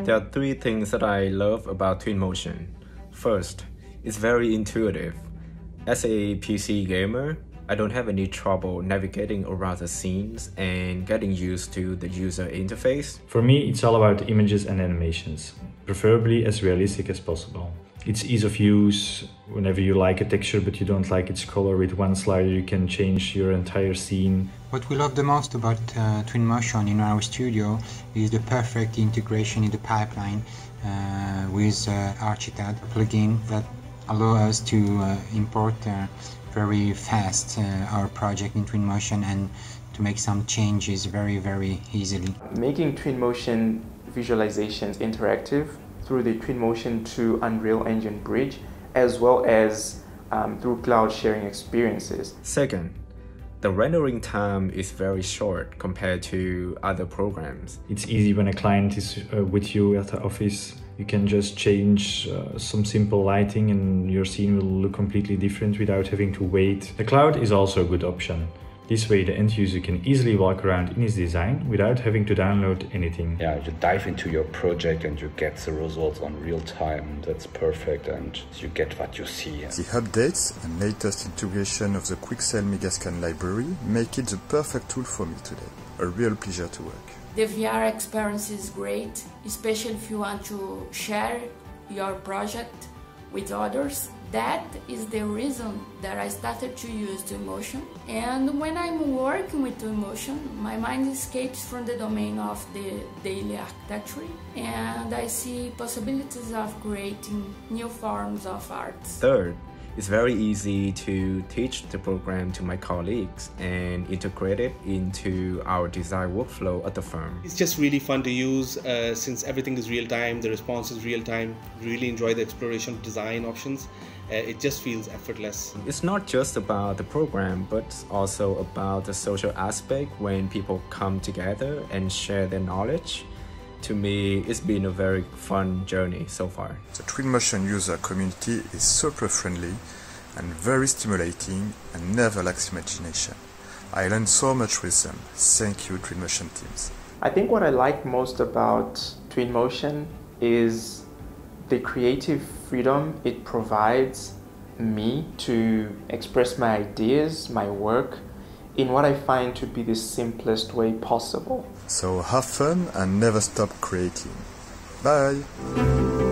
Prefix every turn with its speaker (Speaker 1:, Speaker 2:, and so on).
Speaker 1: There are three things that I love about Twinmotion. First, it's very intuitive. As a PC gamer, I don't have any trouble navigating around the scenes and getting used to the user interface.
Speaker 2: For me, it's all about images and animations, preferably as realistic as possible. It's ease of use. Whenever you like a texture but you don't like its color, with one slider you can change your entire scene.
Speaker 3: What we love the most about Twinmotion in our studio is the perfect integration in the pipeline with Archicad plugin that allow us to import very fast our project in Twinmotion and to make some changes very easily.
Speaker 4: Making Twinmotion visualizations interactive through the Twinmotion to Unreal Engine bridge, as well as through cloud sharing experiences.
Speaker 1: Second, the rendering time is very short compared to other programs.
Speaker 2: It's easy when a client is with you at the office. You can just change some simple lighting and your scene will look completely different without having to wait. The cloud is also a good option. This way the end user can easily walk around in his design without having to download anything.
Speaker 5: Yeah, you dive into your project and you get the results on real time. That's perfect and you get what you see.
Speaker 6: The updates and latest integration of the Quixel Megascan library make it the perfect tool for me today. A real pleasure to work.
Speaker 7: The VR experience is great, especially if you want to share your project with others. That is the reason that I started to use Twinmotion. And when I'm working with Twinmotion, my mind escapes from the domain of the daily architecture and I see possibilities of creating new forms of art.
Speaker 1: Third, it's very easy to teach the program to my colleagues and integrate it into our design workflow at the firm.
Speaker 8: It's just really fun to use since everything is real time, the response is real time. Really enjoy the exploration of design options. It just feels effortless.
Speaker 1: It's not just about the program, but also about the social aspect when people come together and share their knowledge. To me, it's been a very fun journey so far.
Speaker 6: The Twinmotion user community is super friendly and very stimulating and never lacks imagination. I learned so much with them. Thank you, Twinmotion teams.
Speaker 4: I think what I like most about Twinmotion is the creative freedom it provides me to express my ideas, my work, in what I find to be the simplest way possible.
Speaker 6: So have fun and never stop creating. Bye!